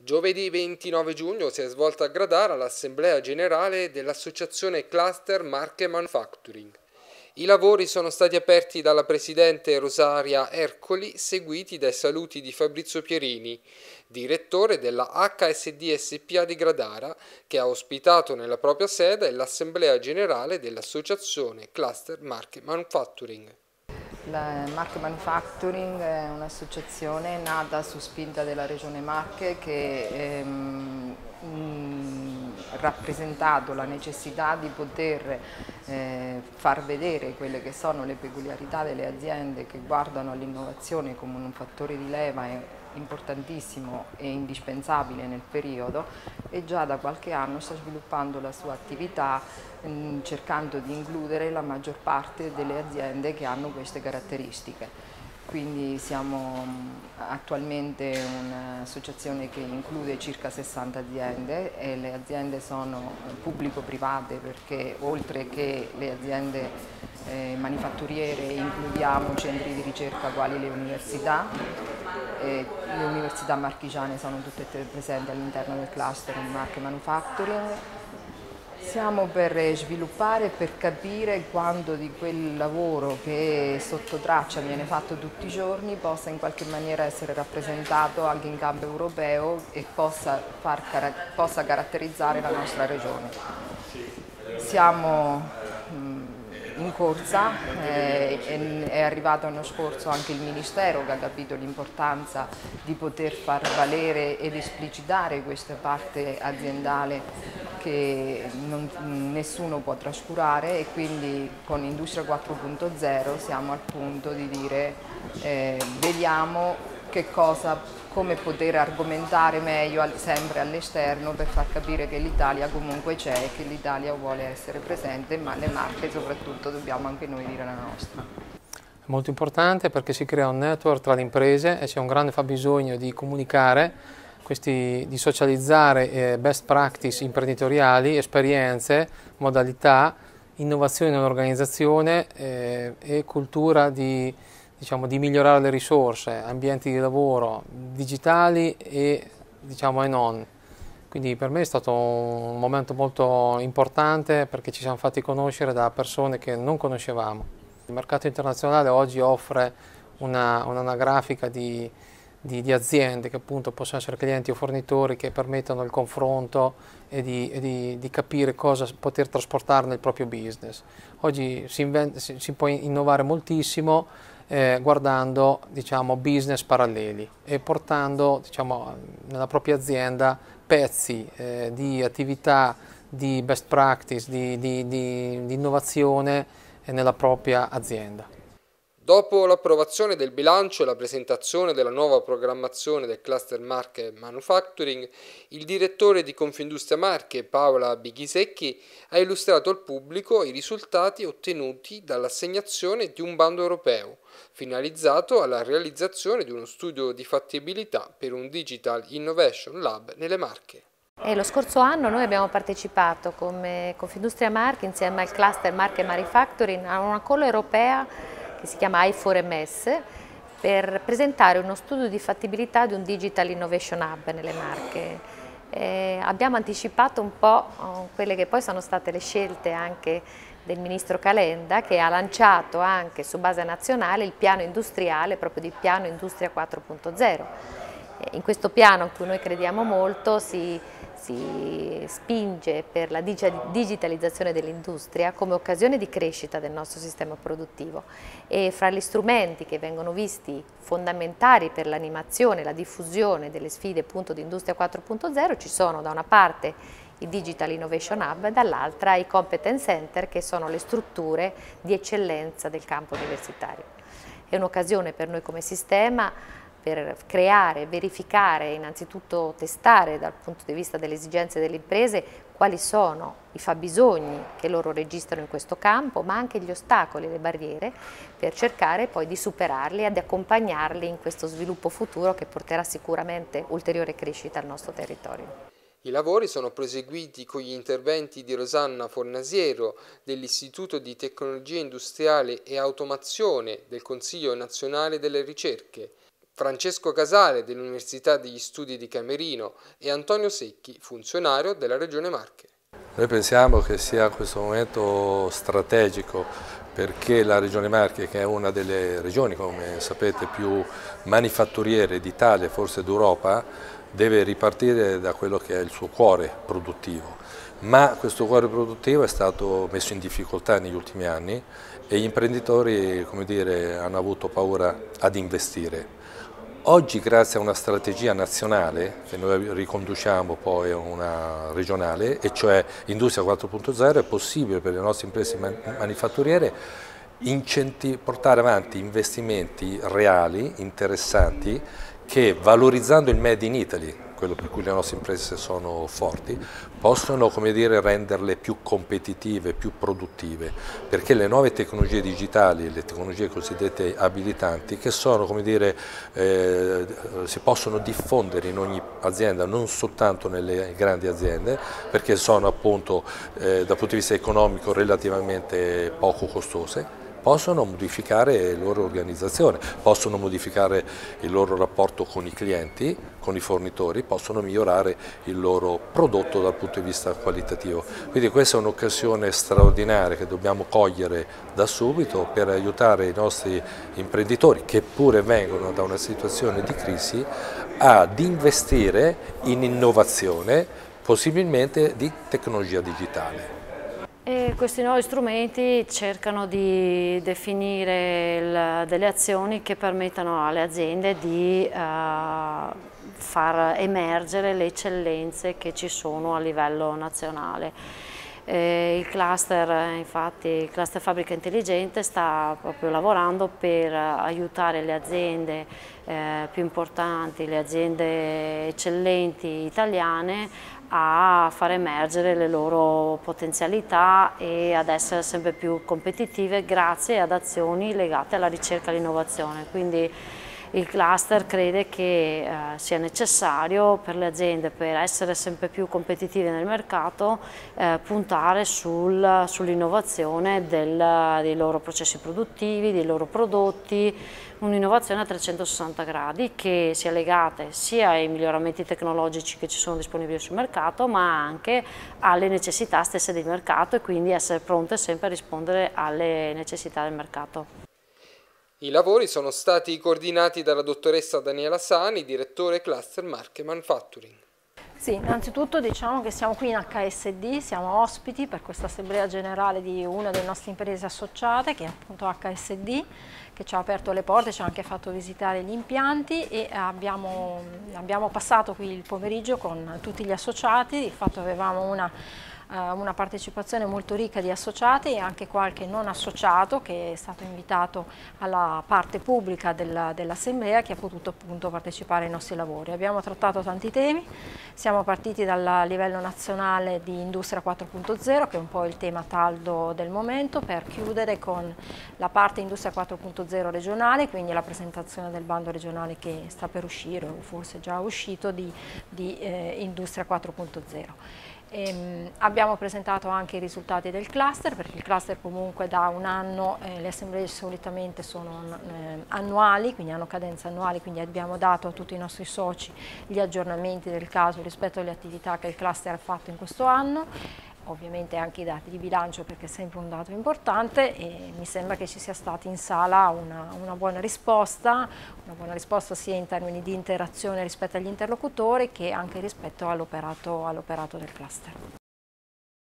Giovedì 29 giugno si è svolta a Gradara l'assemblea generale dell'associazione Cluster Marche Manufacturing. I lavori sono stati aperti dalla presidente Rosaria Ercoli, seguiti dai saluti di Fabrizio Pierini, direttore della HSD SpA di Gradara, che ha ospitato nella propria sede l'assemblea generale dell'associazione Cluster Marche Manufacturing. La Marche Manufacturing è un'associazione nata su spinta della Regione Marche che rappresentato la necessità di poter far vedere quelle che sono le peculiarità delle aziende che guardano all'innovazione come un fattore di leva importantissimo e indispensabile nel periodo, e già da qualche anno sta sviluppando la sua attività cercando di includere la maggior parte delle aziende che hanno queste caratteristiche. Quindi siamo attualmente un'associazione che include circa 60 aziende e le aziende sono pubblico-private, perché oltre che le aziende manifatturiere includiamo centri di ricerca quali le università. Le università marchigiane sono tutte presenti all'interno del cluster di Marche Manufacturing. Siamo per sviluppare e per capire quanto di quel lavoro che sotto traccia viene fatto tutti i giorni possa in qualche maniera essere rappresentato anche in campo europeo e possa caratterizzare la nostra regione. Siamo in corsa, è arrivato l'anno scorso anche il Ministero che ha capito l'importanza di poter far valere ed esplicitare questa parte aziendale che nessuno può trascurare, e quindi con Industria 4.0 siamo al punto di dire vediamo come poter argomentare meglio sempre all'esterno per far capire che l'Italia comunque c'è e che l'Italia vuole essere presente, ma le Marche soprattutto dobbiamo anche noi dire la nostra. È molto importante perché si crea un network tra le imprese e c'è un grande fabbisogno di comunicare, di socializzare best practice imprenditoriali, esperienze, modalità, innovazione nell'organizzazione e cultura di migliorare le risorse, ambienti di lavoro digitali e non. Quindi per me è stato un momento molto importante perché ci siamo fatti conoscere da persone che non conoscevamo. Il mercato internazionale oggi offre un'anagrafica di aziende che appunto possono essere clienti o fornitori, che permettono il confronto e di capire cosa poter trasportare nel proprio business. Oggi si può innovare moltissimo guardando business paralleli e portando nella propria azienda pezzi di attività, di best practice, di innovazione nella propria azienda. Dopo l'approvazione del bilancio e la presentazione della nuova programmazione del Cluster Marche Manufacturing, il direttore di Confindustria Marche, Paola Bighisecchi, ha illustrato al pubblico i risultati ottenuti dall'assegnazione di un bando europeo, finalizzato alla realizzazione di uno studio di fattibilità per un Digital Innovation Lab nelle Marche. Lo scorso anno noi abbiamo partecipato come Confindustria Marche insieme al Cluster Marche Manufacturing a una call europea che si chiama I4MS, per presentare uno studio di fattibilità di un Digital Innovation Hub nelle Marche. Abbiamo anticipato un po' quelle che poi sono state le scelte anche del Ministro Calenda, che ha lanciato anche su base nazionale il piano industriale, proprio di piano Industria 4.0. In questo piano, in cui noi crediamo molto, si spinge per la digitalizzazione dell'industria come occasione di crescita del nostro sistema produttivo, e fra gli strumenti che vengono visti fondamentali per l'animazione e la diffusione delle sfide appunto di Industria 4.0 ci sono da una parte i Digital Innovation Hub e dall'altra i Competence Center, che sono le strutture di eccellenza del campo universitario. È un'occasione per noi come sistema per creare, verificare, innanzitutto testare dal punto di vista delle esigenze delle imprese quali sono i fabbisogni che loro registrano in questo campo, ma anche gli ostacoli, le barriere, per cercare poi di superarli e di accompagnarli in questo sviluppo futuro che porterà sicuramente ulteriore crescita al nostro territorio. I lavori sono proseguiti con gli interventi di Rosanna Fornasiero dell'Istituto di Tecnologia Industriale e Automazione del Consiglio Nazionale delle Ricerche, Francesco Casale dell'Università degli Studi di Camerino e Antonio Secchi, funzionario della Regione Marche. Noi pensiamo che sia in questo momento strategico perché la Regione Marche, che è una delle regioni, come sapete, più manifatturiere d'Italia, forse d'Europa, deve ripartire da quello che è il suo cuore produttivo. Ma questo cuore produttivo è stato messo in difficoltà negli ultimi anni e gli imprenditori, come dire, hanno avuto paura ad investire. Oggi, grazie a una strategia nazionale, che noi riconduciamo poi a una regionale, e cioè Industria 4.0, è possibile per le nostre imprese manifatturiere portare avanti investimenti reali, interessanti, che valorizzando il Made in Italy, quello per cui le nostre imprese sono forti, possono, come dire, renderle più competitive, più produttive, perché le nuove tecnologie digitali, le tecnologie cosiddette abilitanti, che sono, come dire, si possono diffondere in ogni azienda, non soltanto nelle grandi aziende, perché sono appunto dal punto di vista economico relativamente poco costose, possono modificare la loro organizzazione, possono modificare il loro rapporto con i clienti, con i fornitori, possono migliorare il loro prodotto dal punto di vista qualitativo. Quindi questa è un'occasione straordinaria che dobbiamo cogliere da subito per aiutare i nostri imprenditori, che pure vengono da una situazione di crisi, ad investire in innovazione, possibilmente di tecnologia digitale. E questi nuovi strumenti cercano di definire delle azioni che permettano alle aziende di far emergere le eccellenze che ci sono a livello nazionale. Il cluster, infatti, il cluster Fabbrica Intelligente sta proprio lavorando per aiutare le aziende più importanti, le aziende eccellenti italiane a far emergere le loro potenzialità e ad essere sempre più competitive grazie ad azioni legate alla ricerca e all'innovazione. Quindi il cluster crede che sia necessario per le aziende, per essere sempre più competitive nel mercato, puntare sull'innovazione dei loro processi produttivi, dei loro prodotti, un'innovazione a 360 gradi che sia legata sia ai miglioramenti tecnologici che ci sono disponibili sul mercato, ma anche alle necessità stesse del mercato e quindi essere pronte sempre a rispondere alle necessità del mercato. I lavori sono stati coordinati dalla dottoressa Daniela Sani, direttore Cluster Marche Manufacturing. Sì, innanzitutto diciamo che siamo qui in HSD, siamo ospiti per questa assemblea generale di una delle nostre imprese associate, che è appunto HSD, che ci ha aperto le porte, ci ha anche fatto visitare gli impianti e abbiamo passato qui il pomeriggio con tutti gli associati. Di fatto avevamo una partecipazione molto ricca di associati e anche qualche non associato che è stato invitato alla parte pubblica dell'assemblea, che ha potuto appunto partecipare ai nostri lavori. Abbiamo trattato tanti temi, siamo partiti dal livello nazionale di Industria 4.0, che è un po' il tema caldo del momento, per chiudere con la parte Industria 4.0 regionale, quindi la presentazione del bando regionale che sta per uscire o forse già uscito di Industria 4.0. Abbiamo presentato anche i risultati del cluster, perché il cluster comunque da un anno, le assemblee solitamente sono annuali, quindi hanno cadenza annuali, quindi abbiamo dato a tutti i nostri soci gli aggiornamenti del caso rispetto alle attività che il cluster ha fatto in questo anno, ovviamente anche i dati di bilancio, perché è sempre un dato importante, e mi sembra che ci sia stata in sala una buona risposta sia in termini di interazione rispetto agli interlocutori che anche rispetto all'operato del cluster.